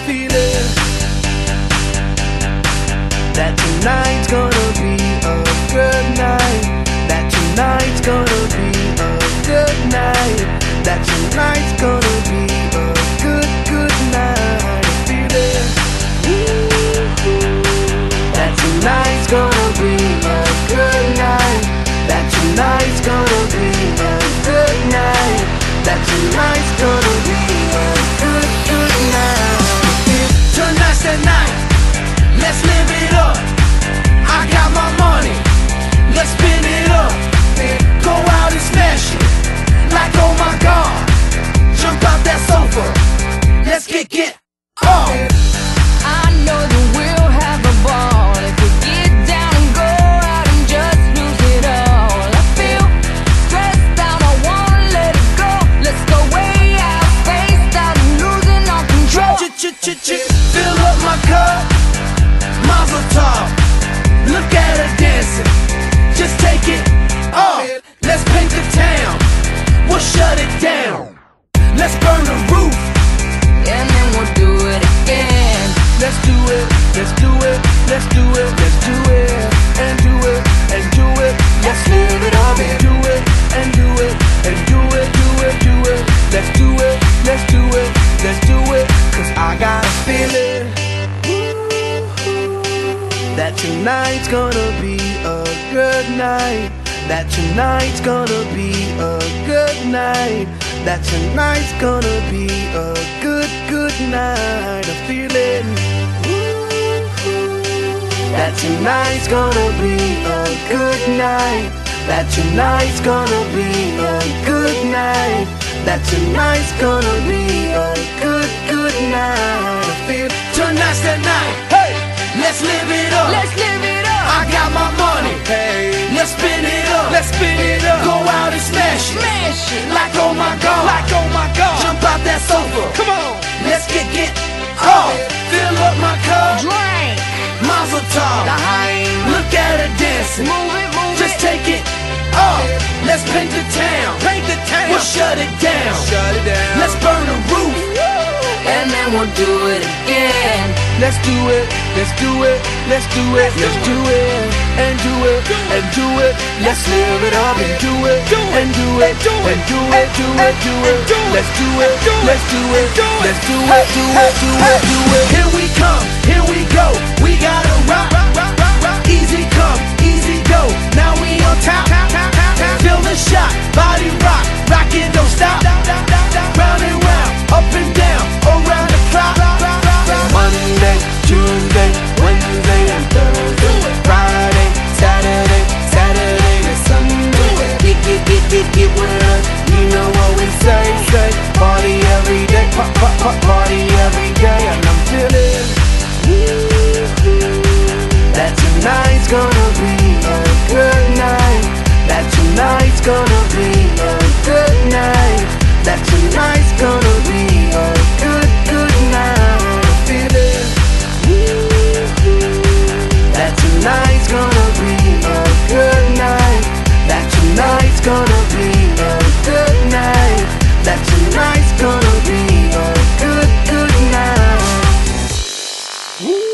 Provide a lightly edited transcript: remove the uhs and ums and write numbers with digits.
feeling that tonight's gonna be a good night. That tonight's gonna be a good night. That tonight's gonna be a good night. I'm feeling that tonight's gonna be a good night. That tonight's gonna be a good night. That tonight's gonna be a good night. Tonight's the night, let's live it up. I got my money, let's spin it up. Go out and smash it, like oh my God. Jump out that sofa, let's kick it off. I know that we'll have a ball if we get down and go out and just lose it all. I feel stressed out, I wanna let it go. Let's go way out, spaced out and losing all control. Fill up my cup, mazel tov. Look at her dancing, just take it off. Let's paint the town, we'll shut it down. Let's burn the roof, And then we'll do it again. let's do it, let's do it, let's do it, let's do it, and do it, and do it. Let's live it up and do it, and do it, and do it, do it, do it. Let's do it, let's do it, let's do it. Cause I got a feeling that tonight's gonna be a good night. That tonight's gonna be a good night. That tonight's gonna be a good night. I'm feeling that tonight's gonna be a good night. That tonight's gonna be a good night. That tonight's gonna be a good night. I feel tonight's the night. Hey, let's live it up. Let's live it up. I got my money. Hey, let's spin it up. Let's spin it up. Go out and smash it. Smash it. Like oh my God. Like oh my God. Jump out that sofa. Come on. Let's kick it off. Fill up my cup. Drink. Mazel tov. Look at her dancing. Move it, move Just it. take it off. Let's paint the town. Paint the town. We'll shut it down. Shut it down. Let's burn the roof. And then we'll do it again. Let's do it. Let's do it. Let's do it. Let's do it. And do it. And do it. Let's live it up and do it. And do it. And do it. Do it. Do it. Let's do it. Let's do it. Let's do it. Do it. Do it. Do it. Here we come. Here we go. We gotta rock. Easy come. Easy go. Now we on top. Feel the shot. Body rock. Rock it. Don't stop. Round and round. Up and down. Around the clock. Monday, Tuesday, Wednesday, and Thursday. Friday, Saturday, Saturday to Sunday. Get with us. You know what we say. Party every day. Party every day. And I'm feeling that tonight's gonna be a good night. That tonight's gonna be a good night. That tonight's gonna be a good night. I'm feeling that tonight's gonna be a good night. That tonight's gonna be a good night. That tonight's gonna be a good night.